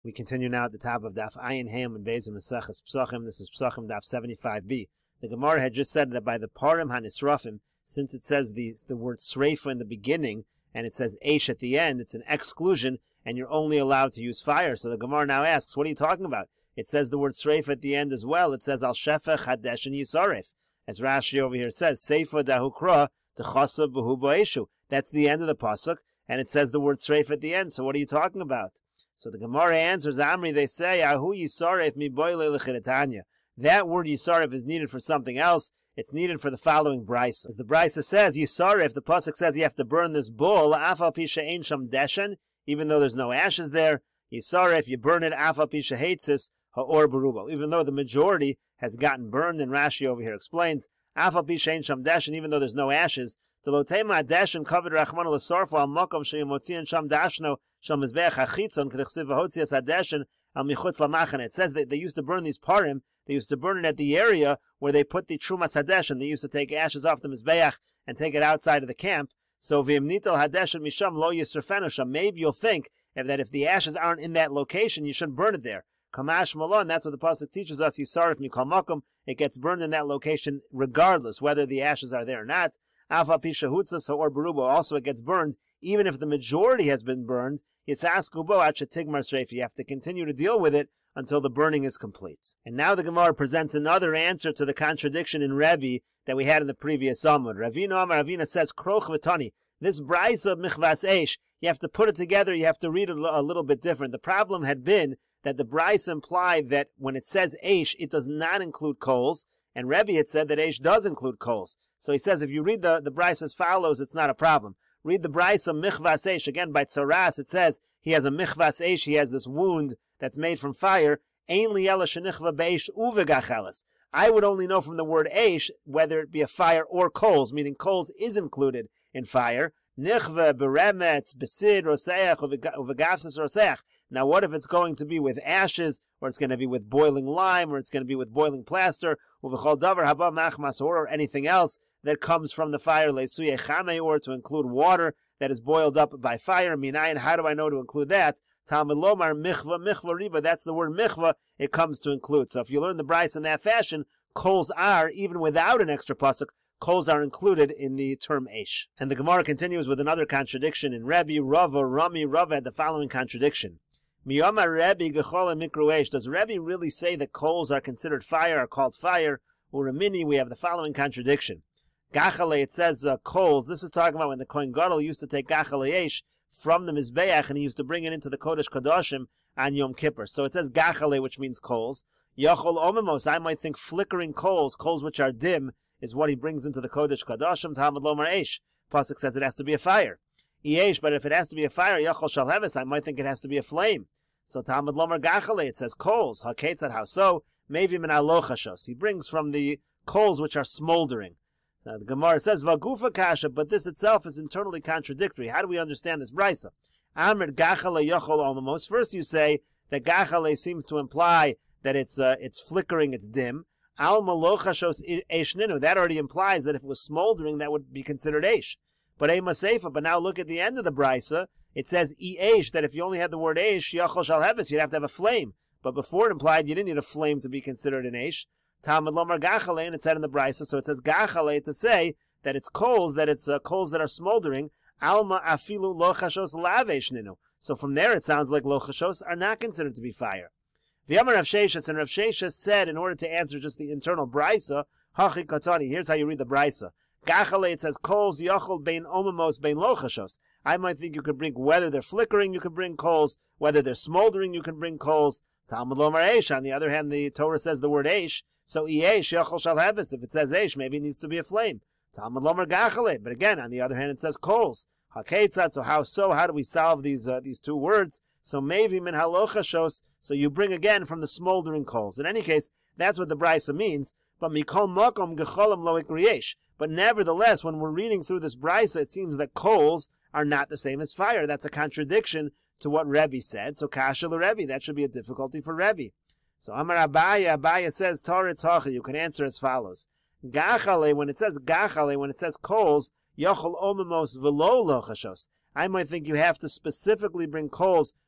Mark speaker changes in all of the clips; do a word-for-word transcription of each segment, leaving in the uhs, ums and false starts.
Speaker 1: We continue now at the top of Daf Ayin Ham and Bezim Maseches Psachim. This is Psachim Daf seventy-five b. The Gemara had just said that by the Parim HaNisrafim, since it says the, the word Sreifa in the beginning, and it says Eish at the end, it's an exclusion, and you're only allowed to use fire. So the Gemara now asks, what are you talking about? It says the word Sreifa at the end as well. It says Al Shefech Hadesh and Yisaref. As Rashi over here says, Seifa Dahukra Techasa Behu Ba'eshu. That's the end of the pasuk, and it says the word Sreifa at the end. So what are you talking about? So the Gemara answers, Amri, they say, Ahu Yisaref mi boile lechiratanya. That word Yisaref is needed for something else. It's needed for the following brisa. As the brisa says, Yisaref, the pasuk says you have to burn this bull, afal pisha ein sham deshen, even though there's no ashes there. Yisaref, you burn it, afal pisha heitzis, ha'or berubo. Even though the majority has gotten burned, and Rashi over here explains, afal pisha ein sham deshen, even though there's no ashes, the lotema deshen covered rachman l'sorfo al makom sheyimotzian sham dashno shal mizbeach hachitzon k'nechsiv v'hotzias hadeshen al michutz lamachan. It says that they used to burn these parim. They used to burn it at the area where they put the trumas hadeshen. They used to take ashes off the mizbeach and take it outside of the camp. So v'imnital hadeshen misham lo yisrafenu sham. Maybe you'll think if that if the ashes aren't in that location, you shouldn't burn it there. Kamash malon. That's what the pasuk teaches us. Yisaref mikol makom. It gets burned in that location regardless whether the ashes are there or not. Alpha pisha hutzas or berubo. Also, it gets burned even if the majority has been burned. Yitzaskubo at shetigmar sreifa. You have to continue to deal with it until the burning is complete. And now the Gemara presents another answer to the contradiction in Rebbe that we had in the previous Amud. Ravina Amar Ravina says, Kroch v'tani. This brisa of michvas eish, you have to put it together, you have to read it a little bit different. The problem had been that the brisa implied that when it says eish, it does not include coals, and Rebbe had said that eish does include coals. So he says if you read the, the brisa as follows, it's not a problem. Read the brisa michvas eish. Again, by tsaras, it says he has a michvas eish, he has this wound that's made from fire. Ein liyela shenichva beish uvegacheles. I would only know from the word eish whether it be a fire or coals, meaning coals is included in fire. Nichva beremetz besid roseach uvegavsis roseach. Now, what if it's going to be with ashes, or it's going to be with boiling lime, or it's going to be with boiling plaster, uvechol davar haba machmas, or anything else that comes from the fire, lesuye chame, or to include water that is boiled up by fire. Minayin, how do I know to include that? Talmud lomar michva michva riba. That's the word michva. It comes to include. So if you learn the brisa in that fashion, coals are, even without an extra pasuk, coals are included in the term eish. And the Gemara continues with another contradiction in Rebbe, Rava, Rami, Rava had the following contradiction. Miyama Rebbe gechol mikru eish. Does Rebbe really say that coals are considered fire, are called fire? Uramini, we have the following contradiction. Gachale, it says uh, coals. This is talking about when the Kohen Gadol used to take gachale eish from the Mizbeach, and he used to bring it into the Kodesh Kadoshim on Yom Kippur. So it says gachale, which means coals. Yachol omemos, I might think flickering coals, coals which are dim, is what he brings into the Kodesh Kadoshim. Talmud lomar eish. Pasuk says it has to be a fire. Eish, but if it has to be a fire, yachol shalheves, I might think it has to be a flame. So Talmud lomar gachale, it says coals. Haketzad, how so? Mevim and alochashos. He brings from the coals which are smoldering. Now the Gemara says vagufa kasha, but this itself is internally contradictory. How do we understand this brisa? Amr gachale yachol omamos. First you say that gachale seems to imply that it's uh, it's flickering, it's dim. Al malochashos eishninu. That already implies that if it was smoldering, that would be considered eish. But ema seifa. But now look at the end of the brisa. It says e eish, that if you only had the word eish, yachol shalheves, you'd have to have a flame. But before it implied you didn't need a flame to be considered an eish. Talmud lomar gachale, and it said in the brisa, so it says gachale to say that it's coals, that it's uh, coals that are smoldering. Alma afilu lochashos laveshninu. So from there it sounds like lochashos are not considered to be fire. V'yamar Rav Sheshas, and Rav Sheshas said, in order to answer just the internal brisa, hachi katani. Here's how you read the brisa. Gachale, it says coals yachol bein omamos bein lochashos. I might think you could bring whether they're flickering, you could bring coals. Whether they're smoldering, you can bring coals. Talmud lomar eish. On the other hand, the Torah says the word eish. So eish yachol shalheves. If it says eish, maybe it needs to be a flame. Talmud lomar gachale. But again, on the other hand, it says coals. Haketzad. So how so? How do we solve these uh, these two words? So mevim and halochashos. So you bring again from the smoldering coals. In any case, that's what the brisa means. But mikol makom gecholam lo ikriyesh. But nevertheless, when we're reading through this brisa, it seems that coals are not the same as fire. That's a contradiction to what Rebbe said. So kasha l'Rebbe. That should be a difficulty for Rebbe. So Amar Abaya, Abaya says, Toretz hachi, you can answer as follows. Gachale, when it says gachale, when it says coals, yachol omemos velo lochashos. I might think you have to specifically bring coals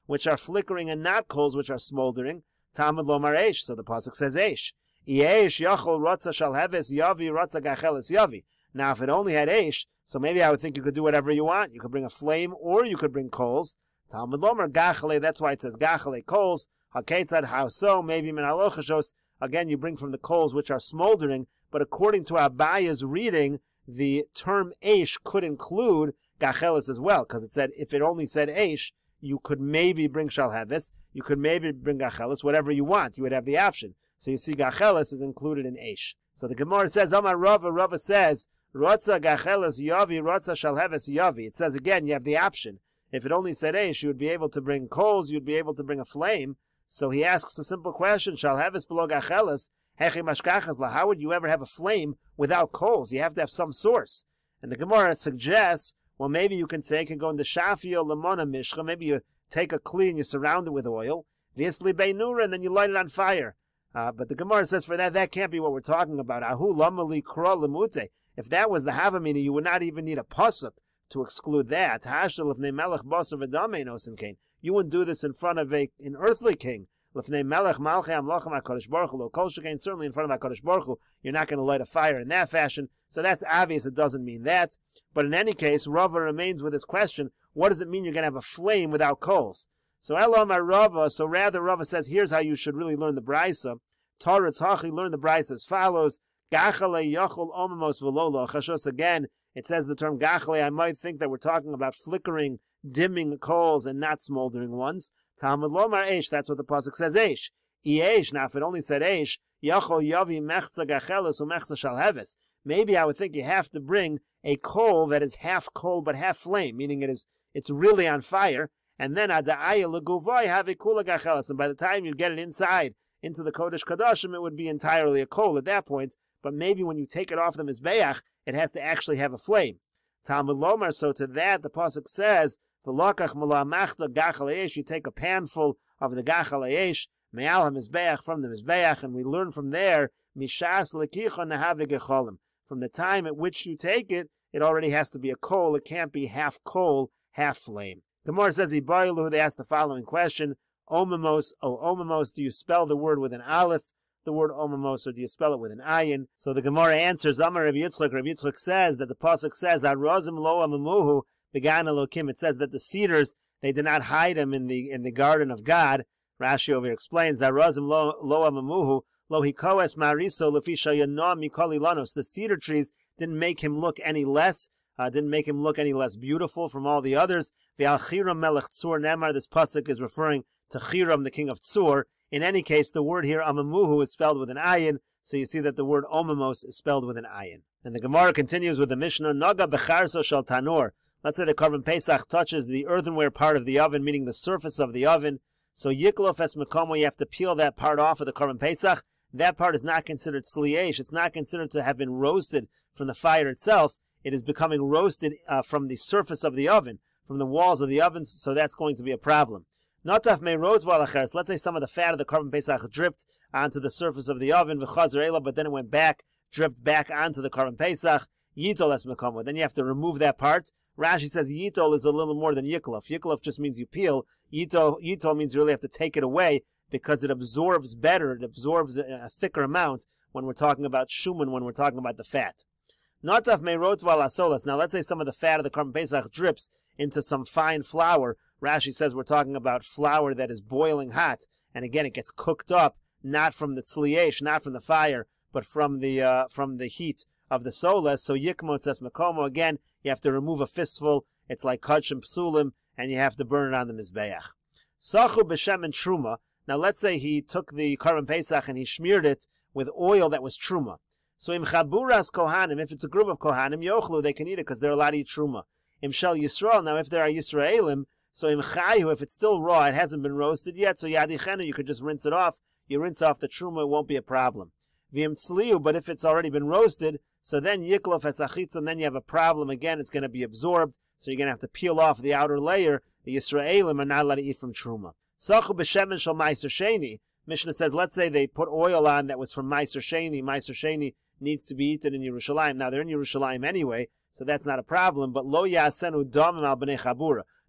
Speaker 1: which are flickering, and not coals, which are smoldering. Talmud lomar eish. So the pasuk says eish. Eish yachol rotza shalheves yavi rotza gacheles yavi. Now, if it only had eish, so maybe I would think you could do whatever you want. You could bring a flame, or you could bring coals. Talmud lomar gachale. That's why it says gachale coals. Haketzad, how so? Maybe min halochashos. Again, you bring from the coals which are smoldering. But according to Abaya's reading, the term eish could include gacheles as well, because it said if it only said eish, you could maybe bring shalheves, you could maybe bring gacheles, whatever you want. You would have the option. So you see, gacheles is included in eish. So the Gemara says, Amar Rava, Rava says, Rotza gacheles yavi, Rotza shalheves yavi. It says again, you have the option. If it only said eish, you would be able to bring coals, you'd be able to bring a flame. So he asks a simple question, shalheves below gacheles, hechi mashkachas, how would you ever have a flame without coals? You have to have some source. And the Gemara suggests, well, maybe you can say, it can go into shafio lemona mishcha, maybe you take a kli and you surround it with oil, v'yisli beinura, and then you light it on fire. Uh, but the Gemara says for that, that can't be what we're talking about. Ahu lamali kro lemute. If that was the havamina, you would not even need a pasuk to exclude that. Hashel lefnei melech basar v'damei nosen kain. You wouldn't do this in front of a, an earthly king. Lefnei melech malchei amlochem HaKadosh Baruch Hu, lo kol shekain, certainly in front of HaKadosh Baruch Hu, you're not going to light a fire in that fashion. So that's obvious, it doesn't mean that. But in any case, Rava remains with his question, what does it mean you're going to have a flame without coals? So Elam Rava, so rather Rava says, here's how you should really learn the Brisa. Torah Tzachi, learn the Brisa as follows. Gachale yachol omamos v'lolo chashos. Again, it says the term gachale. I might think that we're talking about flickering, dimming coals and not smoldering ones. Talmud lomar eish. That's what the pasuk says. Eish. Eish. Now, if it only said eish, yachol yavi mechza gacheles umechza shalheves. Maybe I would think you have to bring a coal that is half coal but half flame, meaning it is it's really on fire. And then ada'aya leguvay have a kula gacheles. And by the time you get it inside into the Kodesh Kodashim, it would be entirely a coal at that point. But maybe when you take it off the Mizbeach, it has to actually have a flame. Talmud lomar, so to that, the pasuk says, "V'lokach mala machta gachal eish." You take a panful of the gachal eish, me'al ha-Mizbeach, from the Mizbeach, and we learn from there, mishas lekicha nehavi gecholim. From the time at which you take it, it already has to be a coal. It can't be half coal, half flame. Gemara says, Ibaylu, they ask the following question, Omamos, oh, Omamos, do you spell the word with an aleph, the word Omamos, or do you spell it with an ayin? So the Gemara answers, Amar Rabbi Yitzchak, Rabbi Yitzchak says that the pasuk says, Arozim lo amamuhu began elokim. It says that the cedars, they did not hide him in the in the garden of God. Rashi over here explains, Arozim lo, lo amamuhu, lo hikoes mariso lefisha yanam mikoli lanos. The cedar trees didn't make him look any less, uh, didn't make him look any less beautiful from all the others. V'al chiram melech tzur nemar, this pasuk is referring to Chiram, the king of Tzur. In any case, the word here, amamuhu, is spelled with an ayin, so you see that the word omamos is spelled with an ayin. And the Gemara continues with the Mishnah, Naga becharso shel tanur. Let's say the Korban Pesach touches the earthenware part of the oven, meaning the surface of the oven. So yiklof es mekomo, you have to peel that part off of the Korban Pesach. That part is not considered sliesh. It's not considered to have been roasted from the fire itself. It is becoming roasted uh, from the surface of the oven, from the walls of the oven, so that's going to be a problem. Notaf me roads valacheres. Let's say some of the fat of the Korban Pesach dripped onto the surface of the oven, v'chazer ela, but then it went back, dripped back onto the Korban Pesach. Yitol es mekomo. Then you have to remove that part. Rashi says yitol is a little more than yiklof. Yiklof just means you peel. Yitol, yitol means you really have to take it away because it absorbs better. It absorbs a, a thicker amount when we're talking about shuman, when we're talking about the fat. Notaf me roads valasolas. Now let's say some of the fat of the Korban Pesach drips into some fine flour. Rashi says we're talking about flour that is boiling hot, and again it gets cooked up, not from the tzliesh, not from the fire, but from the uh, from the heat of the solas. So yikmot es mekomo, again, you have to remove a fistful. It's like kachim psulim, and you have to burn it on the mizbeach. Sachu b'shem and truma. Now let's say he took the Korban Pesach and he smeared it with oil that was truma. So im chaburas kohanim, if it's a group of kohanim, yochlu, they can eat it because they're allowed to eat truma. Im shel Yisrael, now if there are Yisraelim, so im chayu, if it's still raw, it hasn't been roasted yet, so yadichenu, you could just rinse it off. You rinse off the truma, it won't be a problem. V'im tzliu, but if it's already been roasted, so then yiklof esachitz, and then you have a problem again, it's going to be absorbed, so you're going to have to peel off the outer layer. The Yisraelim are not allowed to eat from truma. Sachu b'shemen shel meiser sheni. Mishnah says, let's say they put oil on that was from meiser sheni. Meiser sheni needs to be eaten in Yerushalayim. Now they're in Yerushalayim anyway, so that's not a problem, but lo yasenu damim al b'nei chabura.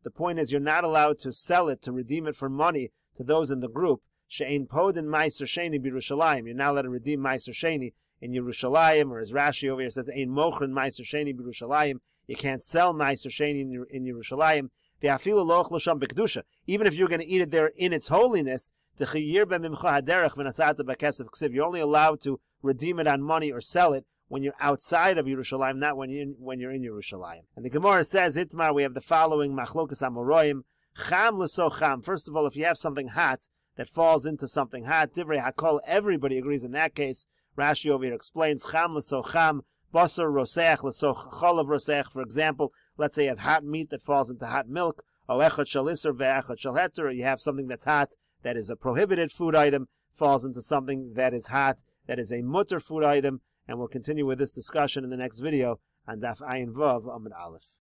Speaker 1: The point is, you're not allowed to sell it, to redeem it for money to those in the group. She'ein podin meiser sheni b'Yerushalayim. You're not allowed to redeem meiser sheni in Yerushalayim, or as Rashi over here says, ein mochrin meiser sheni b'Yerushalayim. You can't sell meiser sheni in, in Yerushalayim. Ve'afilu lo ochlo sham b'kedusha. Even if you're going to eat it there in its holiness, you're only allowed to redeem it on money or sell it when you're outside of Yerushalayim, not when you're in, when you're in Yerushalayim. And the Gemara says, Itmar, we have the following machlokas amoroim. Cham l'so cham. First of all, if you have something hot that falls into something hot, divrei hakol, everybody agrees in that case. Rashi over here explains, cham l'so cham, basar roseach l'so cholav roseach. For example, let's say you have hot meat that falls into hot milk, o echad shel iser ve'echad shel heter, or you have something that's hot that is a prohibited food item, falls into something that is hot, that is a mutter food item. And we'll continue with this discussion in the next video on Daf Ayin Vav Amud Aleph.